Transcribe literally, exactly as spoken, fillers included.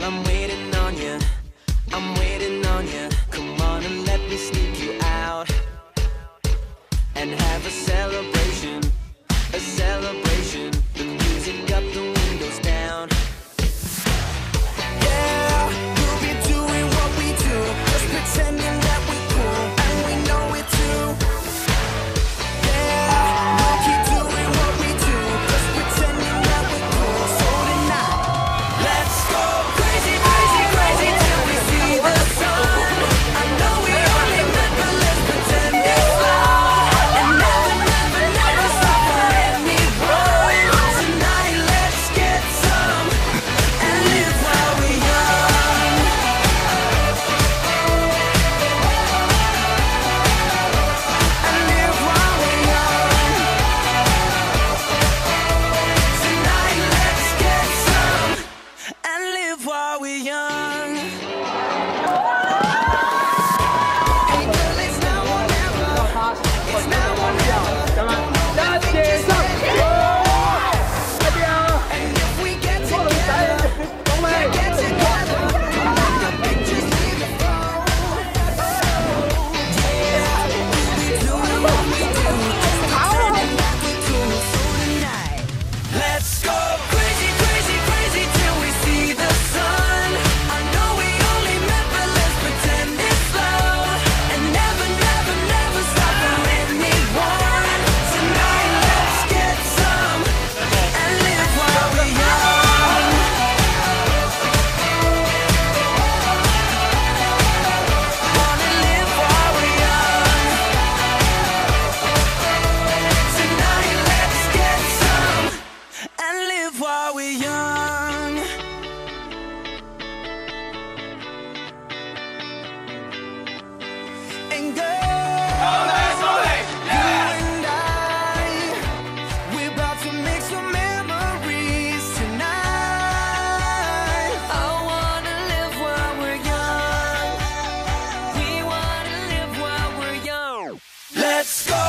I'm waiting on you, I'm waiting on you. Come on and let me sneak you out and have a celebration, a celebration. The music up, the windows down. Yeah, we'll be doing what we do, just pretending that we're cool, and we know it too. Yeah, we'll keep doing what we do, just pretending that we're cool. So tonight, let's go crazy, crazy, crazy till we see the sun. I know we only met, but let's pretend it's love, and never, never, never stop for anyone. Tonight, let's get some and live while we're young. And live while we're young. Tonight, let's get some and live while we're young. Hey girl, it's now or never. It's now or never. And if we get together, yeah, get together. Let the pictures leave the phone. Yeah, we'll be doing what we do, just pretending that we're cool. So tonight, let's go crazy, crazy, crazy till we see the sun. I know we only met, but let's pretend it's love, and never, never, never stop for anyone. Tonight, let's get some and live while we're young. Wanna live while we're young. Tonight, let's get some and live while we're young. And girl, you and I, we're about to make some memories tonight. I wanna live while we're young. We wanna live while we're young. Let's go